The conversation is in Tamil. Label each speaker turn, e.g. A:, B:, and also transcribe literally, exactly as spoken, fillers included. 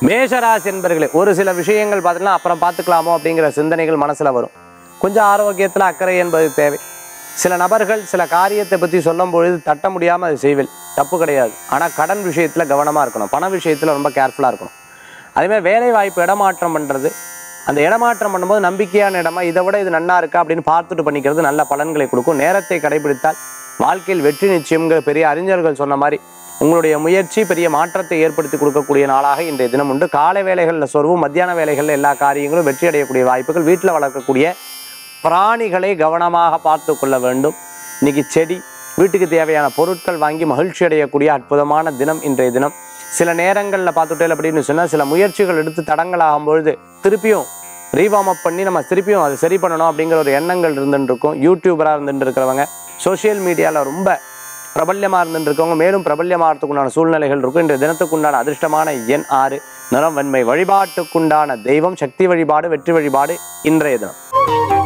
A: மேஷ ராசி என்பர்களே, ஒரு சில விஷயங்கள் பார்த்தீங்கன்னா அப்புறம் பார்த்துக்கலாமோ அப்படிங்கிற சிந்தனைகள் மனசில் வரும். கொஞ்சம் ஆரோக்கியத்தில் அக்கறை என்பது தேவை. சில நபர்கள் சில காரியத்தை பற்றி சொல்லும் பொழுது தட்ட முடியாமல் அது செய்வேன், தப்பு கிடையாது. ஆனால் கடன் விஷயத்தில் கவனமாக இருக்கணும், பண விஷயத்தில் ரொம்ப கேர்ஃபுல்லாக இருக்கணும். அதேமாதிரி வேலை வாய்ப்பு இடமாற்றம் பண்ணுறது, அந்த இடமாற்றம் பண்ணும்போது நம்பிக்கையான இடமா இதை விட இது நன்னா இருக்கா அப்படின்னு பார்த்துட்டு பண்ணிக்கிறது நல்ல பலன்களை கொடுக்கும். நேரத்தை கடைபிடித்தால் வாழ்க்கையில் வெற்றி நிச்சயம்ங்கிற பெரிய அறிஞர்கள் சொன்ன மாதிரி உங்களுடைய முயற்சி பெரிய மாற்றத்தை ஏற்படுத்தி கொடுக்கக்கூடிய நாளாக இன்றைய தினம் உண்டு. காலை வேளைகளில் சொர்வும், மத்தியான வேளைகளில் எல்லா காரியங்களும் வெற்றி அடையக்கூடிய வாய்ப்புகள். வீட்டில் வளர்க்கக்கூடிய பிராணிகளை கவனமாக பார்த்து கொள்ள வேண்டும். இன்னைக்கு செடி, வீட்டுக்கு தேவையான பொருட்கள் வாங்கி மகிழ்ச்சி அடையக்கூடிய அற்புதமான தினம் இன்றைய தினம். சில நேரங்களில் பார்த்துட்டே அப்படின்னு சொன்னால் சில முயற்சிகள் எடுத்து தடங்களாகும் பொழுது திருப்பியும் ரீவார்ம் அப் பண்ணி நம்ம திருப்பியும் அதை சரி பண்ணணும் அப்படிங்கிற ஒரு எண்ணங்கள் இருந்துட்டு இருக்கும். யூடியூபராக இருந்துட்டு இருக்கிறவங்க, சோசியல் மீடியாவில் ரொம்ப பிரபல்யமாக இருந்துட்டு இருக்கவங்க மேலும் பிரபல்யமாகறதுக்குண்டான சூழ்நிலைகள் இருக்கும். இன்றைய தினத்துக்குண்டான அதிர்ஷ்டமான எண் ஆறு, நிறம் வெண்மை. வழிபாட்டுக்குண்டான தெய்வம் சக்தி வழிபாடு, வெற்றி வழிபாடு இன்றைய தினம்.